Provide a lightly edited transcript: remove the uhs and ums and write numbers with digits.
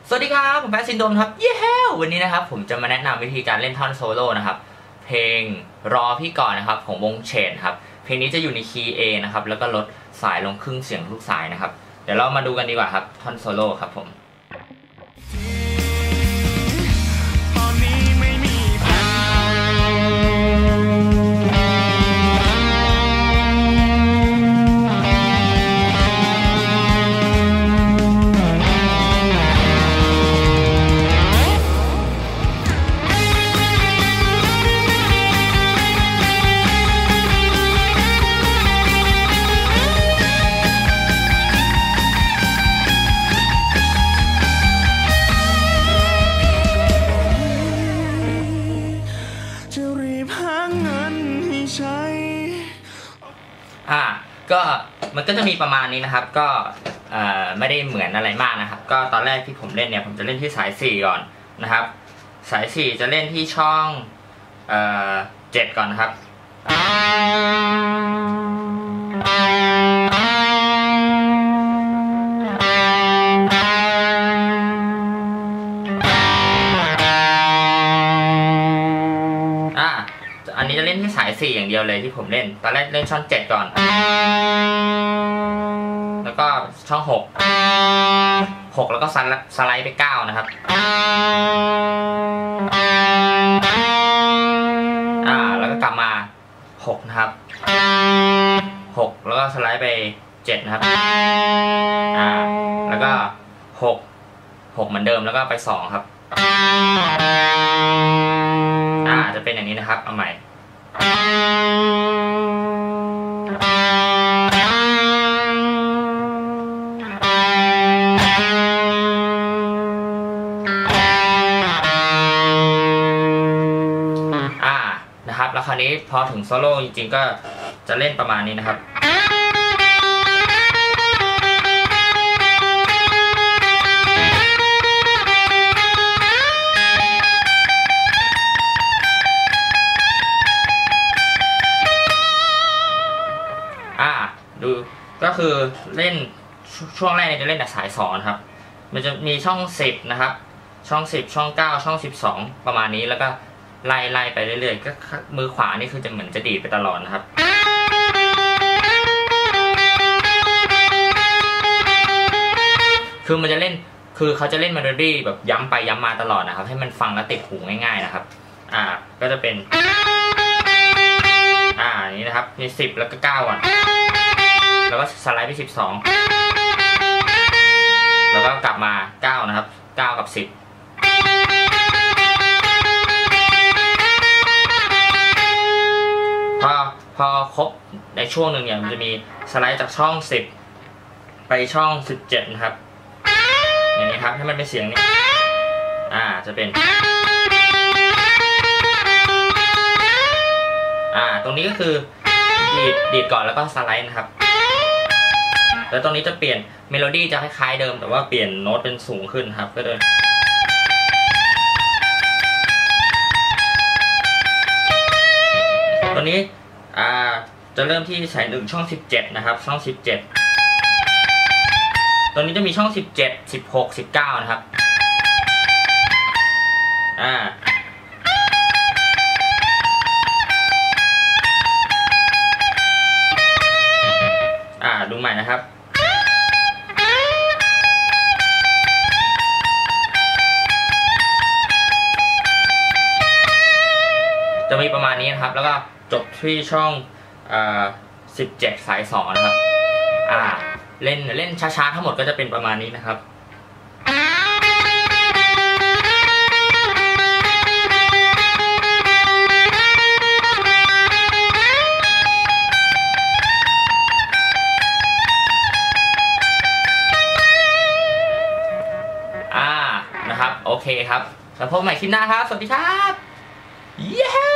สวัสดีครับผมแป๊ะซินโดมครับเย้วันนี้นะครับผมจะมาแนะนำวิธีการเล่นท่อนโซโล่นะครับเพลงรอพี่ก่อนนะครับของวงเชนครับเพลงนี้จะอยู่ในคีย์ A นะครับแล้วก็ลดสายลงครึ่งเสียงทุกสายนะครับเดี๋ยวเรามาดูกันดีกว่าครับท่อนโซโล่ครับผมก็มันก็จะมีประมาณนี้นะครับก็ไม่ได้เหมือนอะไรมากนะครับก็ตอนแรกที่ผมเล่นเนี่ยผมจะเล่นที่สาย4ก่อนนะครับสาย4จะเล่นที่ช่อง7ก่อนนะครับอันนี้จะเล่นที่สาย4อย่างเดียวเลยที่ผมเล่นตอนแรกเล่นช่อง7ก่อนแล้วก็ช่อง6แล้วก็สไลด์ไป9นะครับแล้วก็กลับมา6นะครับ6แล้วก็สไลด์ไป7นะครับแล้วก็6เหมือนเดิมแล้วก็ไป2ครับจะเป็นอย่างนี้นะครับเอาใหม่นะครับแล้วคราวนี้พอถึงโซโล่จริงๆก็จะเล่นประมาณนี้นะครับดูก็คือเล่นช่วงแรกจะเล่นแต่สาย2ครับมันจะมีช่อง10นะครับช่อง10ช่อง9ช่อง12ประมาณนี้แล้วก็ไล่ไปเรื่อยๆก็มือขวานี่คือจะเหมือนจะดีดไปตลอดนะครับคือมันจะเล่นคือเขาจะเล่นเมโลดี้แบบย้ำไปย้ำมาตลอดนะครับให้มันฟังแล้วติดหูง่ายๆนะครับก็จะเป็นนี้นะครับมี10แล้วก็9ก่อนแล้วก็สไลด์ไป12แล้วก็กลับมา9นะครับ9กับ10พอครบในช่วงหนึ่งเนี่ยมันจะมีสไลด์จากช่อง10ไปช่อง17นะครับอย่างนี้ครับให้มันเป็นเสียงนี้จะเป็นตรงนี้ก็คือดีดก่อนแล้วก็สไลด์นะครับแล้วตรงนี้จะเปลี่ยนเมโลดี้จะคล้ายๆเดิมแต่ว่าเปลี่ยนโน้ตเป็นสูงขึ้นครับก็เลยตัวนี้จะเริ่มที่สาย1ช่อง17นะครับช่อง17ตัวนี้จะมีช่อง17 16 19นะครับดูใหม่นะครับจะมีประมาณนี้นะครับแล้วก็จบที่ช่อง17สาย2นะครับเล่นช้าๆทั้งหมดก็จะเป็นประมาณนี้นะครับโอเคครับแล้วพบกันใหม่คลิปหน้าครับสวัสดีครับเย้